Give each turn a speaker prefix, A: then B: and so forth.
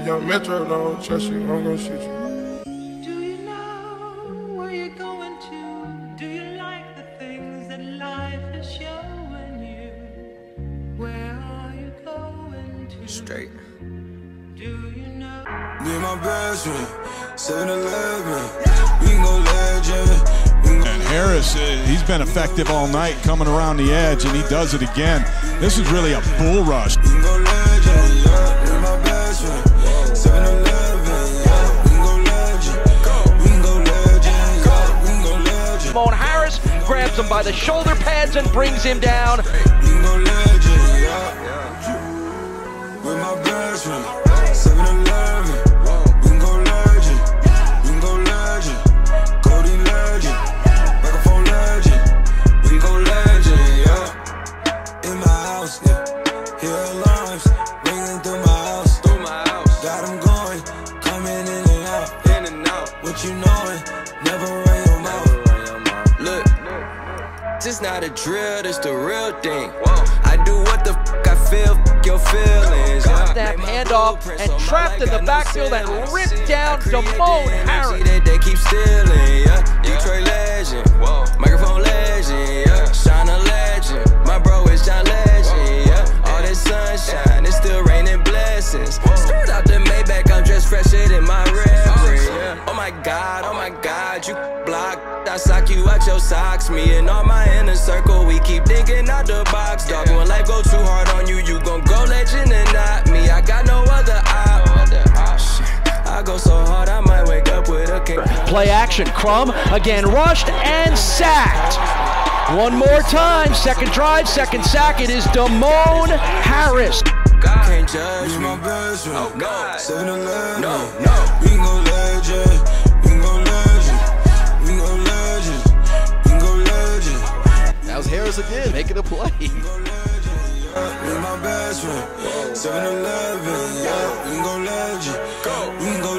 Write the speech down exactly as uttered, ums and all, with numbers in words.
A: young Metro, don't trust you, I'm gonna shoot you.
B: Do you know where you're going to? Do you like the things that life is showing you? Where are you going to?
C: Straight.
B: Do you know?
D: Me and my best friend, seven eleven, we can go legend.
E: And Harris, uh, he's been effective all night coming around the edge, and he does it again. This is really a bull rush.
D: We can go legend, yeah. Me and my best friend, seven eleven, yeah. We can go legend, we can go legend, yeah. We can go legend.
F: Damone Harris grabs him by the shoulder pads and brings him down.
D: We can go legend, yeah. With my best friend, seven eleven, we can go legend, we can go legend, Cody legend, microphone legend, we can go legend, yeah. In my house, yeah, hear alarms, ringing through my house, through my house, got them going, coming in and out, in and out, what you knowin', never run your mouth, look, this not a drill, this the real thing, I do what the f*** I feel, f*** your feelings, yeah.
F: Snap handoff and trapped in the backfield and ripped down Damone Harris.
D: They keep stealing, yeah. Detroit legend, microphone legend, yeah. Shine a legend, my bro is John Legend, yeah. All this sunshine, it's still raining blessings. Skirt out the Maybach, I'm dressed fresher than my reverend, yeah. Oh my God, oh my God, you block, I sock you out your socks. Me and all my inner circle, we keep thinking out the box, dog. When life go too hard on you, you gon' go legend and not me. I got no other option. I go so hard, I might wake up with a king.
F: Play action, Crum again rushed and sacked. One more time, second drive, second sack, it is Damone Harris.
D: Can't judge me. My best friend. Oh God. seven eleven. No, no. We can go legend. We can go legend. We can go legend. We can go legend.
C: That was Harris again, making a play.
D: We can go legend, yeah. We my best friend. seven eleven, yeah. We can go legend. Go. We can go